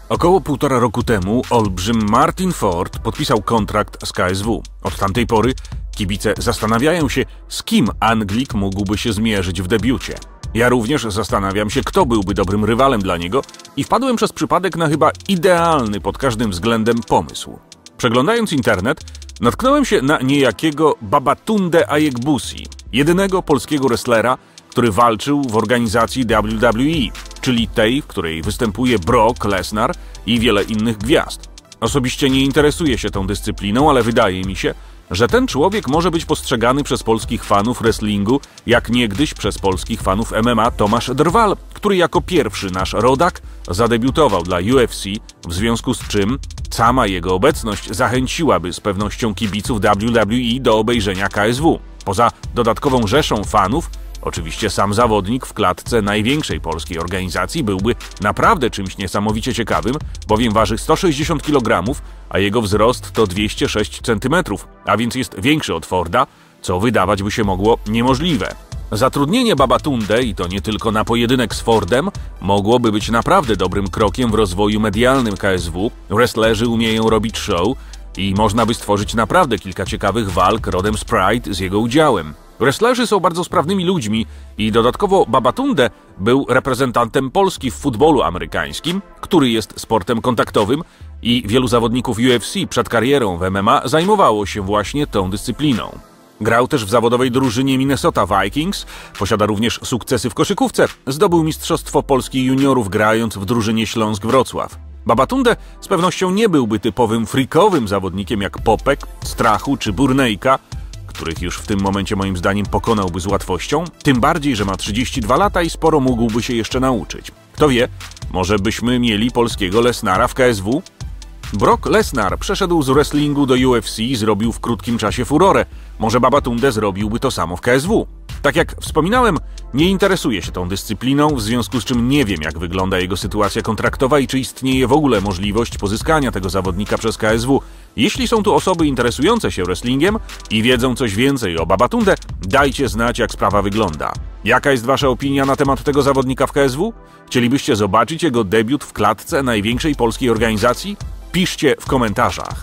Około 1,5 roku temu olbrzym Martin Ford podpisał kontrakt z KSW. Od tamtej pory kibice zastanawiają się, z kim Anglik mógłby się zmierzyć w debiucie. Ja również zastanawiam się, kto byłby dobrym rywalem dla niego i wpadłem przez przypadek na chyba idealny pod każdym względem pomysł. Przeglądając internet, natknąłem się na niejakiego Babatunde Ayegbusi, jedynego polskiego wrestlera, który walczył w organizacji WWE, czyli tej, w której występuje Brock Lesnar i wiele innych gwiazd. Osobiście nie interesuję się tą dyscypliną, ale wydaje mi się, że ten człowiek może być postrzegany przez polskich fanów wrestlingu jak niegdyś przez polskich fanów MMA Tomasz Drwal, który jako pierwszy nasz rodak zadebiutował dla UFC, w związku z czym sama jego obecność zachęciłaby z pewnością kibiców WWE do obejrzenia KSW. Poza dodatkową rzeszą fanów, oczywiście sam zawodnik w klatce największej polskiej organizacji byłby naprawdę czymś niesamowicie ciekawym, bowiem waży 160 kg, a jego wzrost to 206 cm, a więc jest większy od Forda, co wydawać by się mogło niemożliwe. Zatrudnienie Babatunde, i to nie tylko na pojedynek z Fordem, mogłoby być naprawdę dobrym krokiem w rozwoju medialnym KSW. Wrestlerzy umieją robić show i można by stworzyć naprawdę kilka ciekawych walk rodem z Pride z jego udziałem. Wrestlerzy są bardzo sprawnymi ludźmi i dodatkowo Babatunde był reprezentantem Polski w futbolu amerykańskim, który jest sportem kontaktowym i wielu zawodników UFC przed karierą w MMA zajmowało się właśnie tą dyscypliną. Grał też w zawodowej drużynie Minnesota Vikings, posiada również sukcesy w koszykówce, zdobył Mistrzostwo Polski juniorów grając w drużynie Śląsk Wrocław. Babatunde z pewnością nie byłby typowym freakowym zawodnikiem jak Popek, Strachu czy Burnejka, których już w tym momencie moim zdaniem pokonałby z łatwością, tym bardziej, że ma 32 lata i sporo mógłby się jeszcze nauczyć. Kto wie, może byśmy mieli polskiego Lesnara w KSW? Brock Lesnar przeszedł z wrestlingu do UFC i zrobił w krótkim czasie furorę. Może Babatunde zrobiłby to samo w KSW. Tak jak wspominałem, nie interesuję się tą dyscypliną, w związku z czym nie wiem, jak wygląda jego sytuacja kontraktowa i czy istnieje w ogóle możliwość pozyskania tego zawodnika przez KSW. Jeśli są tu osoby interesujące się wrestlingiem i wiedzą coś więcej o Babatunde, dajcie znać, jak sprawa wygląda. Jaka jest wasza opinia na temat tego zawodnika w KSW? Chcielibyście zobaczyć jego debiut w klatce największej polskiej organizacji? Piszcie w komentarzach.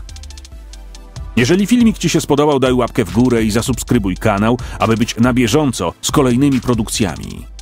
Jeżeli filmik Ci się spodobał, daj łapkę w górę i zasubskrybuj kanał, aby być na bieżąco z kolejnymi produkcjami.